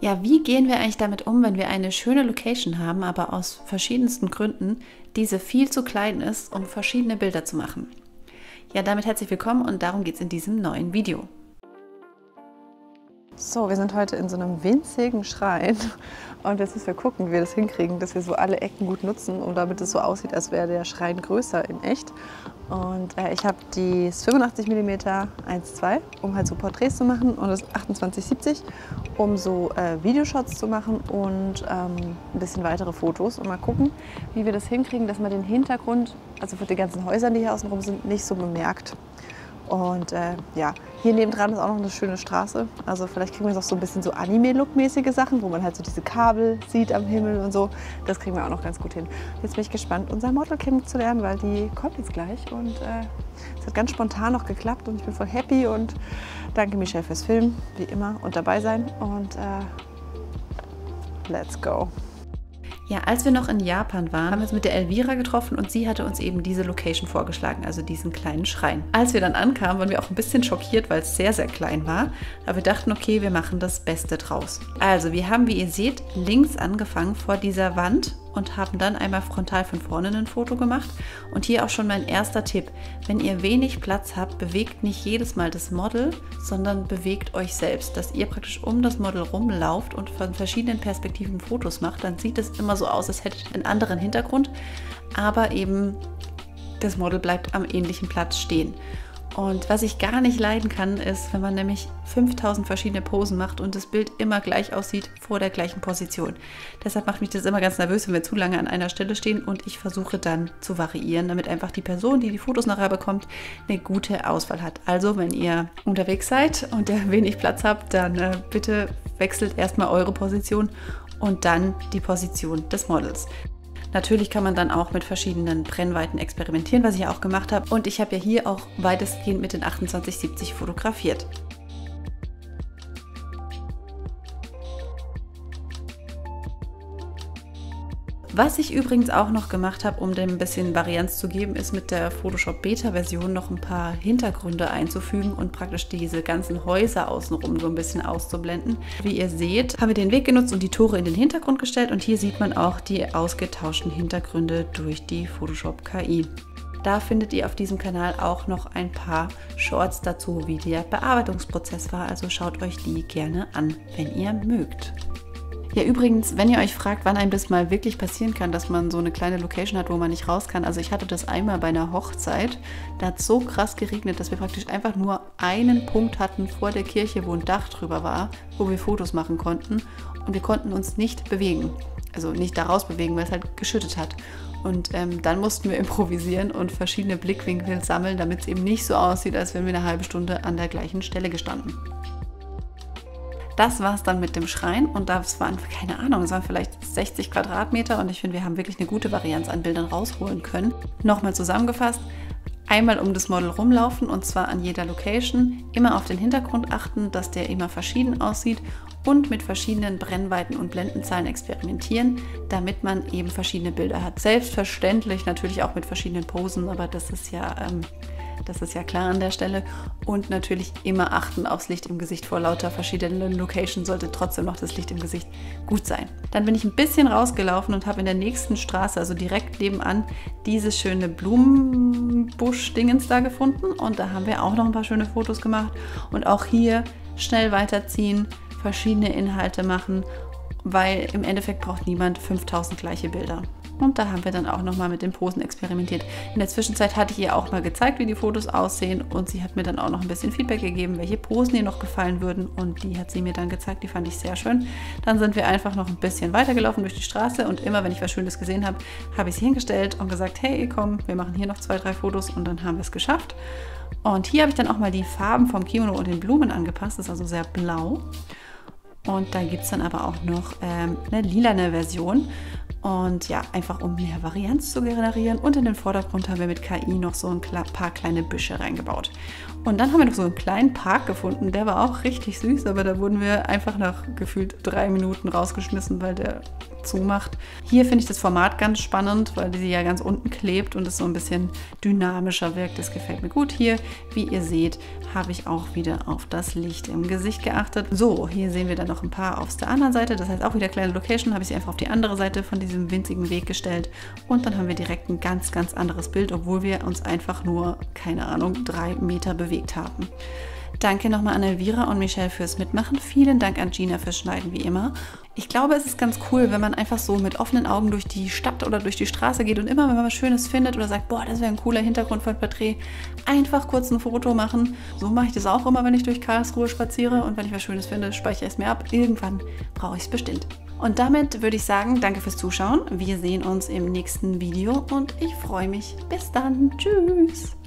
Ja, wie gehen wir eigentlich damit um, wenn wir eine schöne Location haben, aber aus verschiedensten Gründen diese viel zu klein ist, um verschiedene Bilder zu machen? Ja, damit herzlich willkommen und darum geht es in diesem neuen Video. So, wir sind heute in so einem winzigen Schrein und jetzt müssen wir gucken, wie wir das hinkriegen, dass wir so alle Ecken gut nutzen und damit es so aussieht, als wäre der Schrein größer in echt. Und ich habe die 85 mm 1.2, um halt so Porträts zu machen, und das 28-70, um so Videoshots zu machen und ein bisschen weitere Fotos. Und mal gucken, wie wir das hinkriegen, dass man den Hintergrund, also für die ganzen Häuser, die hier außen rum sind, nicht so bemerkt. Und ja, hier nebendran ist auch noch eine schöne Straße. Also vielleicht kriegen wir auch so ein bisschen so Anime-Look-mäßige Sachen, wo man halt so diese Kabel sieht am Himmel und so. Das kriegen wir auch noch ganz gut hin. Jetzt bin ich gespannt, unser Model kennenzulernen, weil die kommt jetzt gleich. Und es hat ganz spontan noch geklappt und ich bin voll happy. Und danke Michelle fürs Filmen, wie immer, und dabei sein. Und let's go. Ja, als wir noch in Japan waren, haben wir uns mit der Elvira getroffen und sie hatte uns eben diese Location vorgeschlagen, also diesen kleinen Schrein. Als wir dann ankamen, waren wir auch ein bisschen schockiert, weil es sehr, sehr klein war. Aber wir dachten, okay, wir machen das Beste draus. Also wir haben, wie ihr seht, links angefangen vor dieser Wand und haben dann einmal frontal von vorne ein Foto gemacht. Und hier auch schon mein erster Tipp. Wenn ihr wenig Platz habt, bewegt nicht jedes Mal das Model, sondern bewegt euch selbst. Dass ihr praktisch um das Model rumlauft und von verschiedenen Perspektiven Fotos macht, dann sieht es immer so aus, als hätte es einen anderen Hintergrund, aber eben das Model bleibt am ähnlichen Platz stehen. Und was ich gar nicht leiden kann, ist, wenn man nämlich 5000 verschiedene Posen macht und das Bild immer gleich aussieht vor der gleichen Position. Deshalb macht mich das immer ganz nervös, wenn wir zu lange an einer Stelle stehen, und ich versuche dann zu variieren, damit einfach die Person, die die Fotos nachher bekommt, eine gute Auswahl hat. Also wenn ihr unterwegs seid und ihr wenig Platz habt, dann bitte wechselt erstmal eure Position und dann die Position des Models. Natürlich kann man dann auch mit verschiedenen Brennweiten experimentieren, was ich auch gemacht habe. Und ich habe ja hier auch weitestgehend mit den 28-70 fotografiert. Was ich übrigens auch noch gemacht habe, um dem ein bisschen Varianz zu geben, ist mit der Photoshop Beta-Version noch ein paar Hintergründe einzufügen und praktisch diese ganzen Häuser außenrum so ein bisschen auszublenden. Wie ihr seht, haben wir den Weg genutzt und die Tore in den Hintergrund gestellt, und hier sieht man auch die ausgetauschten Hintergründe durch die Photoshop KI. Da findet ihr auf diesem Kanal auch noch ein paar Shorts dazu, wie der Bearbeitungsprozess war, also schaut euch die gerne an, wenn ihr mögt. Ja, übrigens, wenn ihr euch fragt, wann einem das mal wirklich passieren kann, dass man so eine kleine Location hat, wo man nicht raus kann. Also ich hatte das einmal bei einer Hochzeit. Da hat es so krass geregnet, dass wir praktisch einfach nur einen Punkt hatten vor der Kirche, wo ein Dach drüber war, wo wir Fotos machen konnten. Und wir konnten uns nicht bewegen. Also nicht da raus bewegen, weil es halt geschüttet hat. Und dann mussten wir improvisieren und verschiedene Blickwinkel sammeln, damit es eben nicht so aussieht, als wären wir eine halbe Stunde an der gleichen Stelle gestanden. Das war es dann mit dem Schrein, und das waren, keine Ahnung, es waren vielleicht 60 Quadratmeter, und ich finde, wir haben wirklich eine gute Varianz an Bildern rausholen können. Nochmal zusammengefasst: einmal um das Model rumlaufen, und zwar an jeder Location, immer auf den Hintergrund achten, dass der immer verschieden aussieht, und mit verschiedenen Brennweiten und Blendenzahlen experimentieren, damit man eben verschiedene Bilder hat. Selbstverständlich natürlich auch mit verschiedenen Posen, aber das ist ja klar an der Stelle. Und natürlich immer achten aufs Licht im Gesicht. Vor lauter verschiedenen Locations sollte trotzdem noch das Licht im Gesicht gut sein. Dann bin ich ein bisschen rausgelaufen und habe in der nächsten Straße, also direkt nebenan, dieses schöne Blumenbusch-Dingens da gefunden. Und da haben wir auch noch ein paar schöne Fotos gemacht. Und auch hier schnell weiterziehen, verschiedene Inhalte machen, weil im Endeffekt braucht niemand 5000 gleiche Bilder. Und da haben wir dann auch nochmal mit den Posen experimentiert. In der Zwischenzeit hatte ich ihr auch mal gezeigt, wie die Fotos aussehen, und sie hat mir dann auch noch ein bisschen Feedback gegeben, welche Posen ihr noch gefallen würden, und die hat sie mir dann gezeigt, die fand ich sehr schön. Dann sind wir einfach noch ein bisschen weitergelaufen durch die Straße, und immer, wenn ich was Schönes gesehen habe, habe ich sie hingestellt und gesagt, hey, komm, wir machen hier noch 2, 3 Fotos, und dann haben wir es geschafft. Und hier habe ich dann auch mal die Farben vom Kimono und den Blumen angepasst, das ist also sehr blau. Und da gibt es dann aber auch noch eine lilane Version. Und ja, einfach um mehr Varianz zu generieren. Und in den Vordergrund haben wir mit KI noch so ein paar kleine Büsche reingebaut. Und dann haben wir noch so einen kleinen Park gefunden, der war auch richtig süß, aber da wurden wir einfach nach gefühlt 3 Minuten rausgeschmissen, weil der zumacht. Hier finde ich das Format ganz spannend, weil sie ja ganz unten klebt und es so ein bisschen dynamischer wirkt. Das gefällt mir gut. Hier, wie ihr seht, habe ich auch wieder auf das Licht im Gesicht geachtet. So, hier sehen wir dann noch ein paar auf der anderen Seite. Das heißt auch wieder kleine Location, habe ich sie einfach auf die andere Seite von diesem winzigen Weg gestellt. Und dann haben wir direkt ein ganz, ganz anderes Bild, obwohl wir uns einfach nur, keine Ahnung, 3 Meter bewegt haben. Danke nochmal an Elvira und Michelle fürs Mitmachen. Vielen Dank an Gina fürs Schneiden, wie immer. Ich glaube, es ist ganz cool, wenn man einfach so mit offenen Augen durch die Stadt oder durch die Straße geht und immer, wenn man was Schönes findet oder sagt, boah, das wäre ein cooler Hintergrund für ein Porträt, einfach kurz ein Foto machen. So mache ich das auch immer, wenn ich durch Karlsruhe spaziere und wenn ich was Schönes finde, speichere ich es mir ab. Irgendwann brauche ich es bestimmt. Und damit würde ich sagen, danke fürs Zuschauen. Wir sehen uns im nächsten Video und ich freue mich. Bis dann. Tschüss.